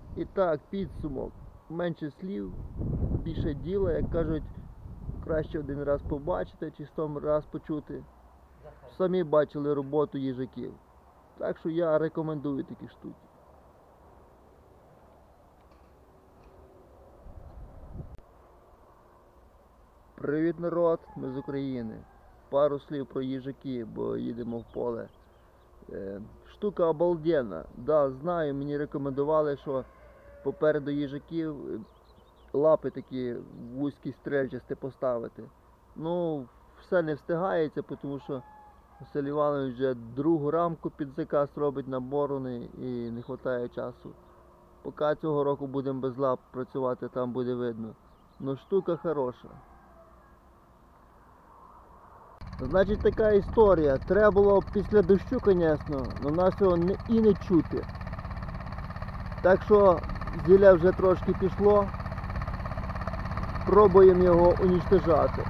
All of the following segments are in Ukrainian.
І так, підсумок. Менше слів, більше діла, як кажуть, краще один раз побачити, чи 100 раз почути. Самі бачили роботу їжаків. Так що я рекомендую такі штуки. Привіт, народ, ми з України. Пару слів про їжаки, бо їдемо в поле. Штука обалденна. Да, знаю, мені рекомендували, що попереду їжаків лапи такі вузькі стрельчасті поставити. Ну, все не встигається, тому що Василь Іванович вже другу рамку під заказ робить на борони і не вистачає часу. Поки цього року будемо без лап працювати, там буде видно. Ну, штука хороша. Значить, така історія. Треба було після дощу, звісно, але нас його і не чути. Так що зілля вже трошки пішло. Пробуємо його уничтожати.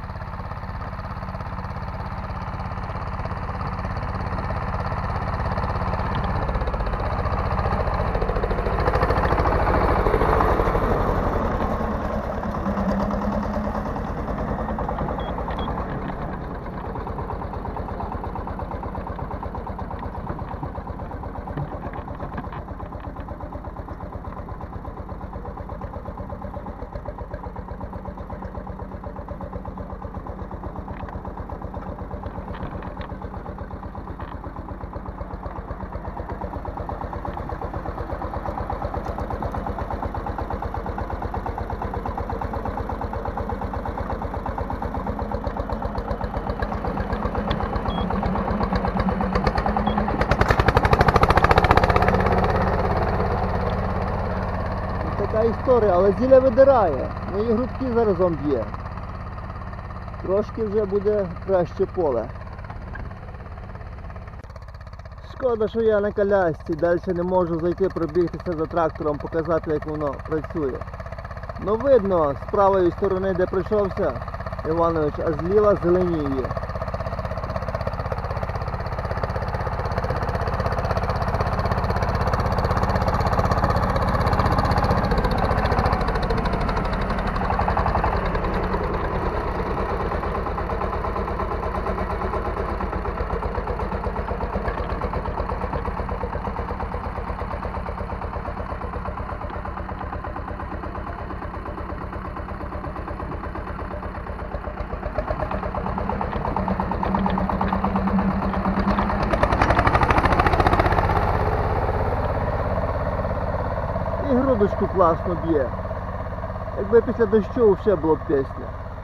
Така історія, але зілля видирає. Ну і грудки заразом б'є. Трошки вже буде краще поле. Шкода, що я на колясці, далі не можу зайти пробігтися за трактором, показати, як воно працює. Ну видно, з правої сторони, де прийшовся Іванович, а зліва зеленіє. І грудочку класно б'є. Якби після дощу ще було б пісня.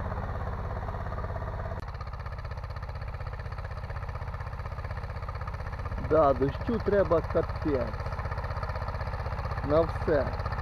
Да, дощу треба капець. На все.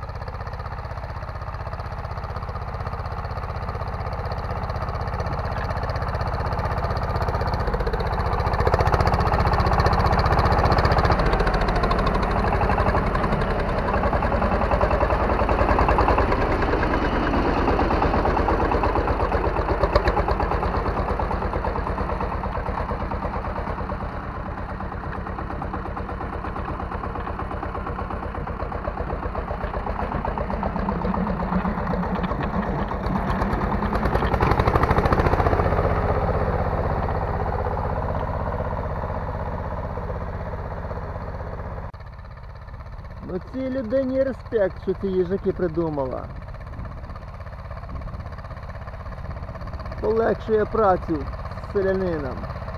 Ну цій людині респект, що ці їжаки придумала. Полегшує працю селянинам.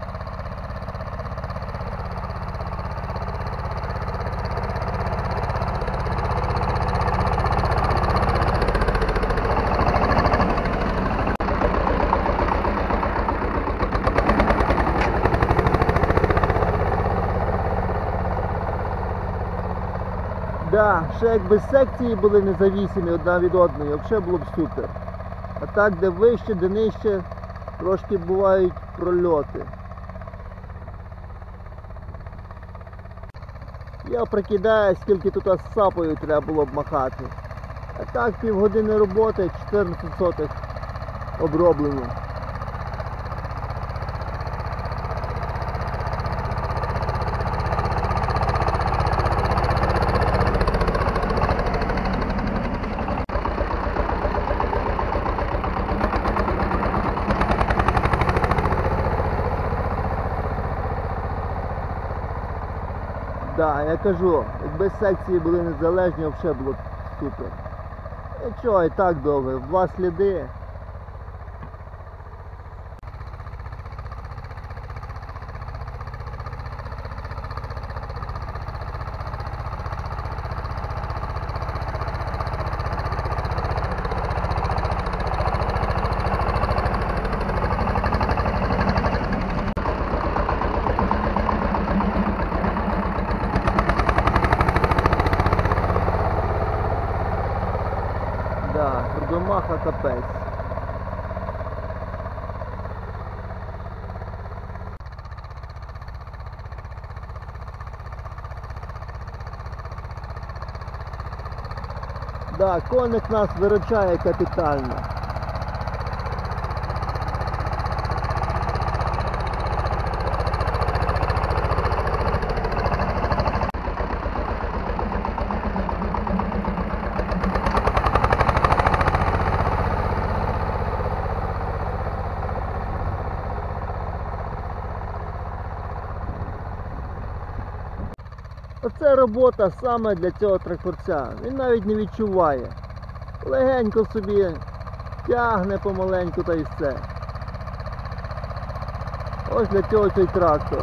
Да, ще якби секції були независимі одна від одної, взагалі було б супер. А так, де вище, де нижче, трошки бувають прольоти. Я прикидаю, скільки тут сапою треба було б махати. А так, півгодини роботи, 14 сотих оброблено. Да, я кажу, якби секції були незалежні, взагалі було б супер. Нічого, і так добре, 2 сліди. Да, Рудомаха капець. Да, коник нас виручає капітально. Оце робота саме для цього тракторця. Він навіть не відчуває. Легенько собі тягне помаленьку та й все. Ось для цього цей трактор.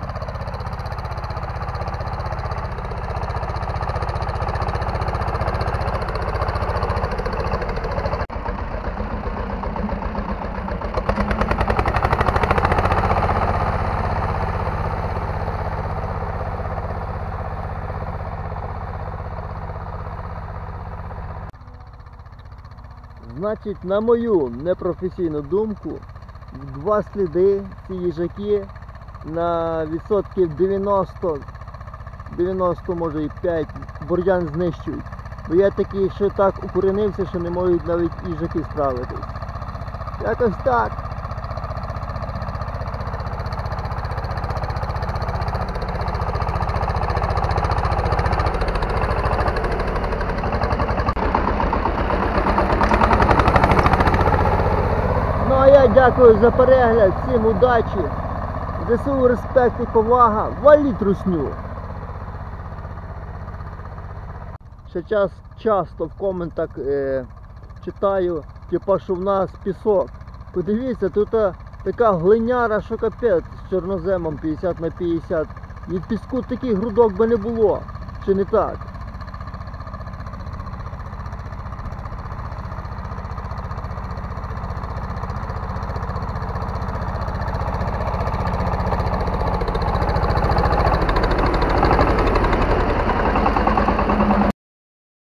Значить, на мою непрофесійну думку, 2 сліди, ці їжаки на відсотків 90 може і 5 бур'ян знищують. Бо я такий, що так укоренився, що не можуть навіть їжаки справитись. Якось так. Ну а я дякую за перегляд, всім удачі, ЗСУ респект і повага, валіть русню! Ще часто в коментах читаю, типа, що в нас пісок. Подивіться, тут така глиняра, що капець, з чорноземом 50 на 50. Від піску таких грудок би не було, чи не так?